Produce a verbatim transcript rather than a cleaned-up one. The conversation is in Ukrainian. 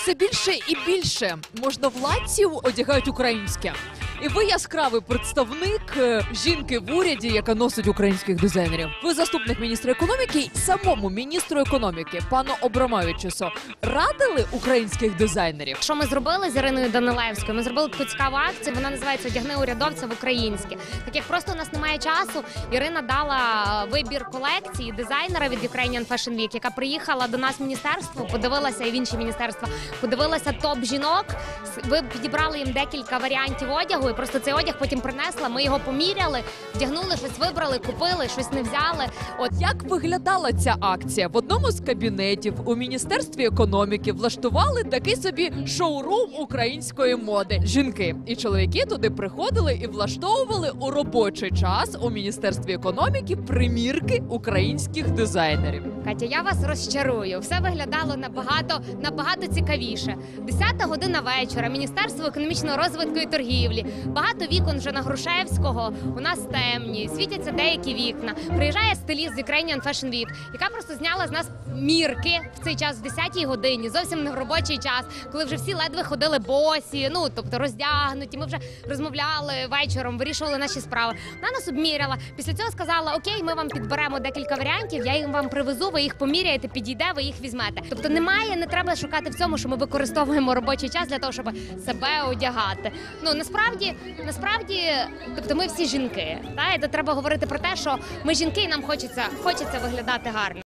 Все більше і більше можновладців одягають українське. І ви яскравий представник е, жінки в уряді, яка носить українських дизайнерів. Ви заступник міністра економіки, і самому міністру економіки, пану Абрамовичусу, радили українських дизайнерів? Що ми зробили з Іриною Данилевською? Ми зробили таку цікаву акцію, вона називається «Одягни урядовця в українське». Так як просто у нас немає часу, Ірина дала вибір колекції дизайнера від Ukrainian Fashion Week, яка приїхала до нас в міністерство, подивилася і в інші міністерства, подивилася топ жінок, ви підібрали їм декілька варіантів одягу, і просто цей одяг потім принесла, ми його поміряли, вдягнули, щось вибрали, купили, щось не взяли. От як виглядала ця акція? В одному з кабінетів у Міністерстві економіки влаштували такий собі шоурум української моди. Жінки і чоловіки туди приходили і влаштовували у робочий час у Міністерстві економіки примірки українських дизайнерів. Катя, я вас розчарую. Все виглядало набагато, набагато цікавіше. Десята година вечора, Міністерство економічного розвитку і торгівлі. Багато вікон вже на Грушевського, у нас темні, світяться деякі вікна. Приїжджає стиліст з Ukrainian Fashion Week, яка просто зняла з нас мірки в цей час, в десятій годині, зовсім не в робочий час, коли вже всі ледве ходили босі, ну, тобто роздягнуті, ми вже розмовляли вечором, вирішували наші справи. Вона нас обміряла, після цього сказала, окей, ми вам підберемо декілька варіантів, я їх вам привезу, ви їх поміряєте, підійде, ви їх візьмете. Тобто немає, не треба шукати в цьому, що ми використовуємо робочий час для того, щоб себе одягати. Ну, насправді, насправді, тобто ми всі жінки, та? І то треба говорити про те, що ми жінки і нам хочеться, хочеться виглядати гарно.